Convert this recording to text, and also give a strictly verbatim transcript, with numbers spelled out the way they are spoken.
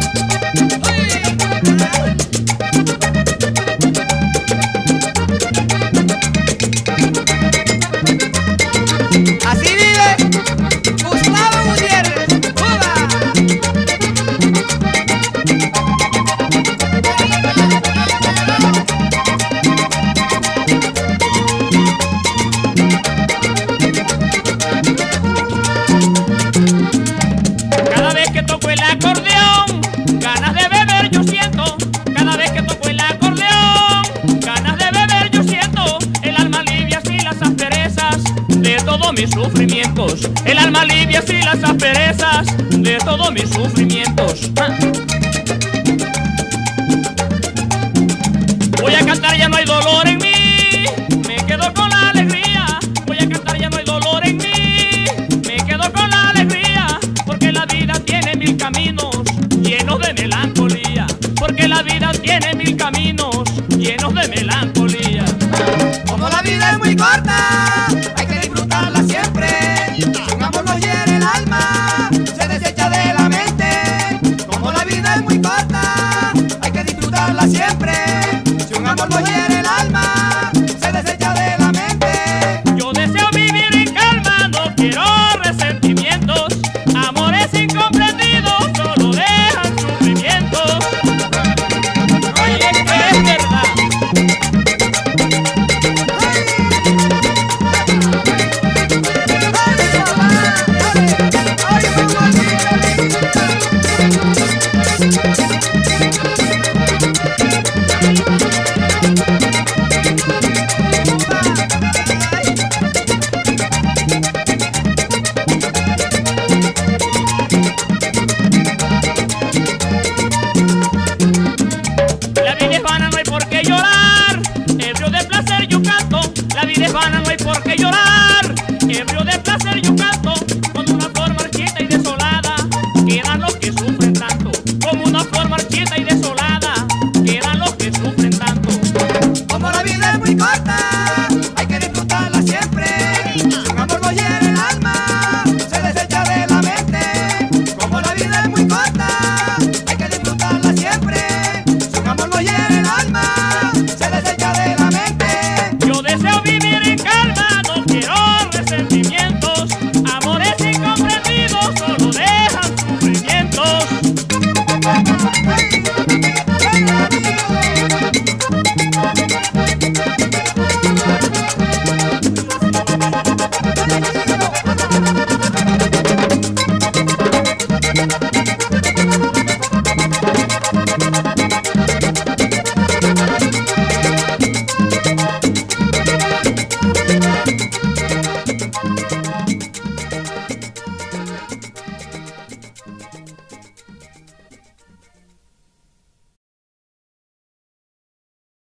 Así vive Gustavo Gutiérrez. ¡Uva! Cada vez que toco el acordeón, ganas de beber yo siento. Cada vez que toco el acordeón, ganas de beber yo siento. El alma alivia así las asperezas de todos mis sufrimientos. El alma alivia así las asperezas de todos mis sufrimientos. Ah. Voy a cantar, ya no hay dolor en mí, me quedo con la alegría. Voy a cantar, ya no hay dolor en mí, me quedo con la alegría. Porque la vida tiene mil caminos llenos de melancolía. Porque la vida tiene mil caminos llenos de melancolía. Como la vida es muy corta, hay que disfrutarla siempre. Si un amor nos hiere el alma, se desecha de la mente. Como la vida es muy corta, hay que disfrutarla siempre. Si un amor nos hiere el alma, se desecha de la mente. Yo deseo vivir en calma, no quiero resentimientos. Amores incomprendidos solo dejan sufrimientos. Oye, que es verdad. ¡Ay, papá! ¡Dale!